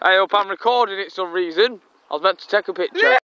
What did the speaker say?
Hey up, I'm recording it for some reason. I was meant to take a picture.